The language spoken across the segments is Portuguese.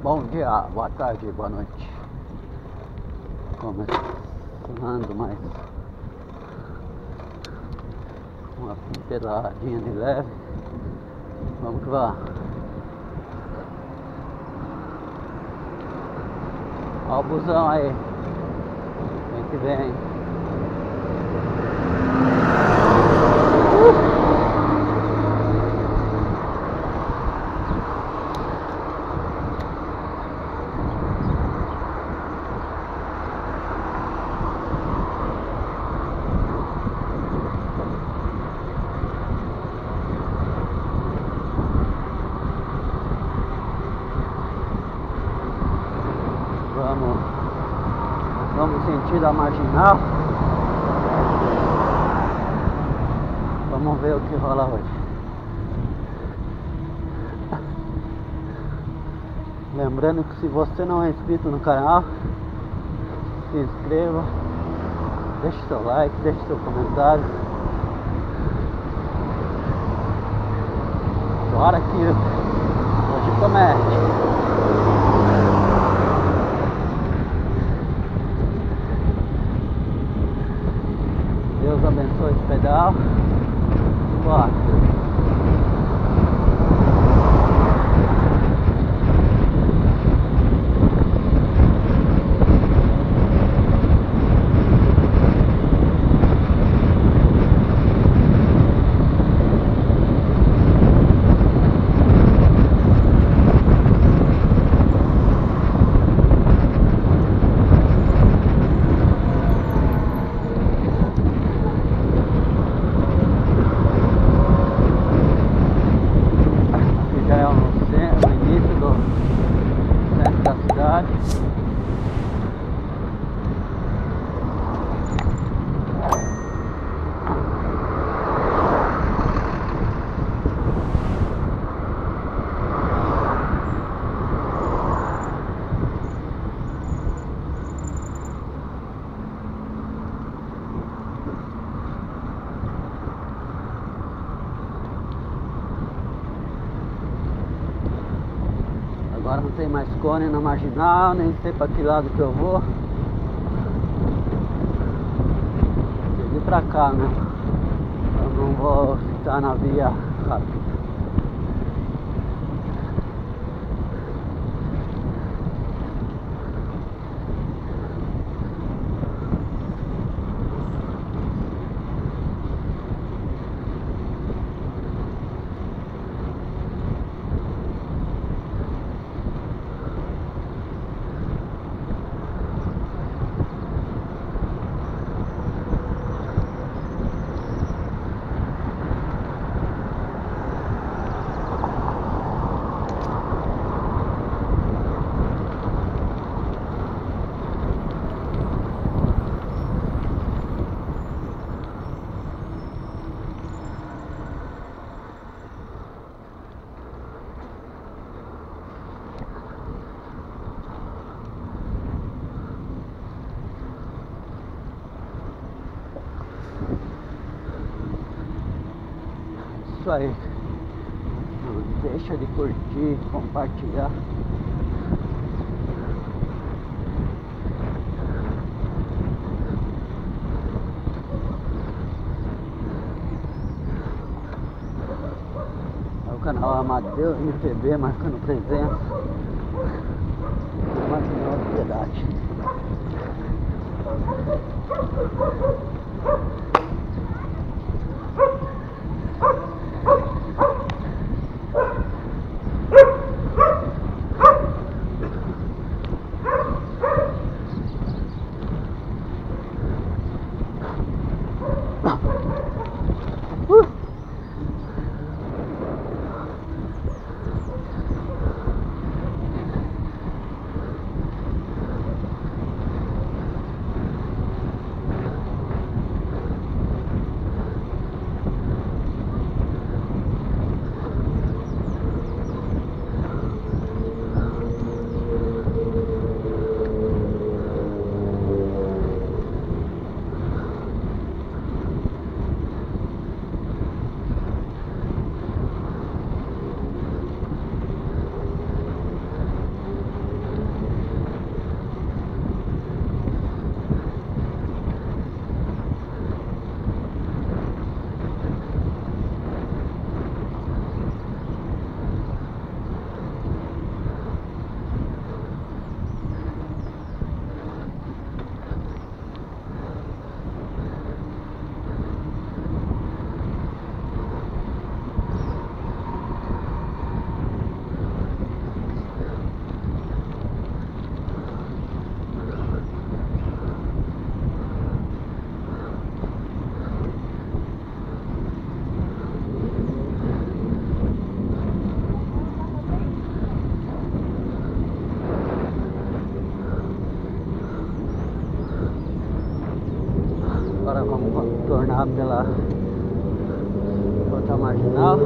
Bom dia, boa tarde, boa noite. Começando mais uma pedaladinha de leve. Vamos que vá. Olha o busão aí. Vem que vem. Vamos sentido a marginal. Vamos ver o que rola hoje. Lembrando que se você não é inscrito no canal, se inscreva, deixe seu like, deixe seu comentário. Bora que hoje comete. Deus abençoe esse pedal. Bora. Agora não tem mais cone na marginal, nem sei para que lado que eu vou. Vou vir pra cá, né? Eu não vou ficar na via rápida. Isso aí. Não deixa de curtir, compartilhar. É o canal Amadeus MPB marcando presença na marginal de Piedade. contornar pela outra marginal.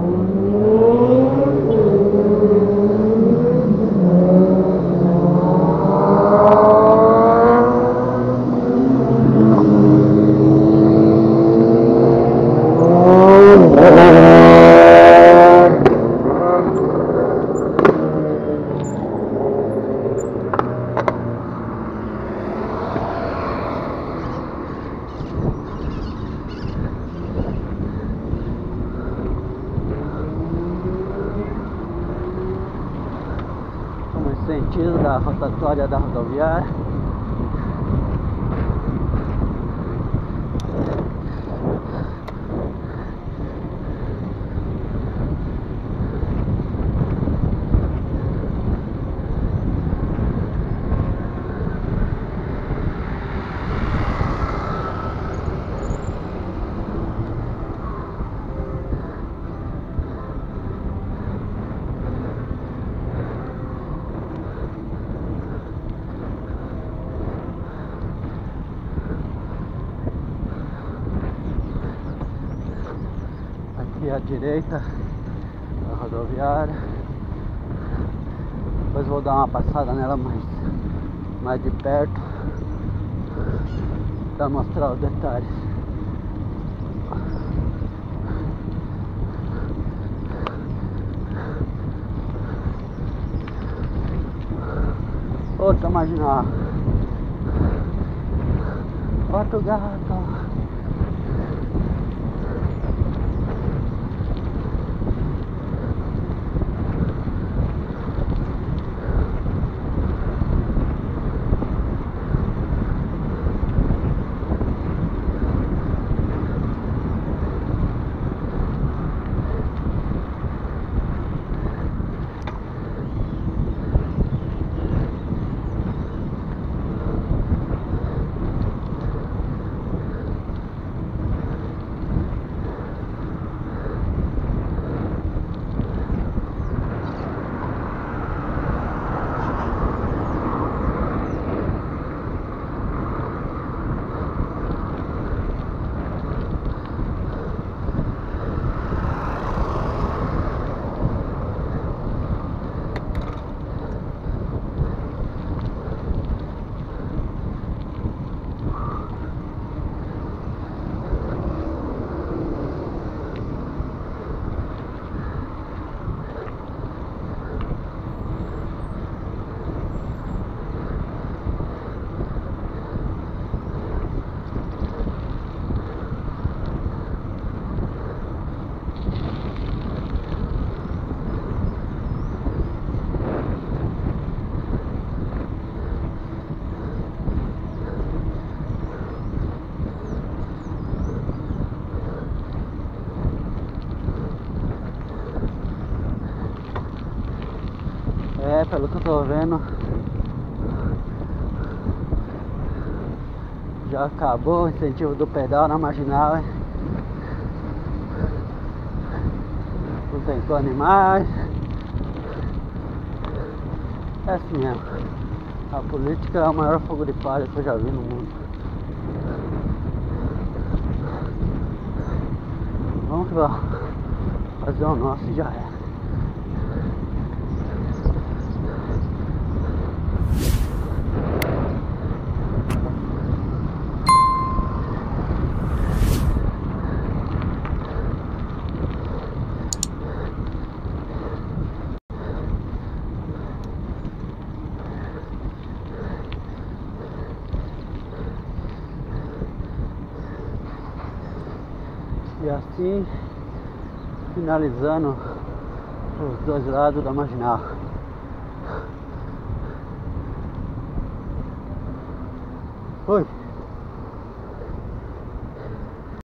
Sentido da rotatória da rodoviária. Aqui à direita da rodoviária. Depois vou dar uma passada nela mais de perto para mostrar os detalhes. Outra marginal. Outro gato. Pelo que eu tô vendo, já acabou o incentivo do pedal na marginal, hein? Não tem cone mais. É assim mesmo. A política é o maior fogo de palha que eu já vi no mundo. Vamos que vamos fazer o nosso e já é. E assim, finalizando os dois lados da marginal. Oi!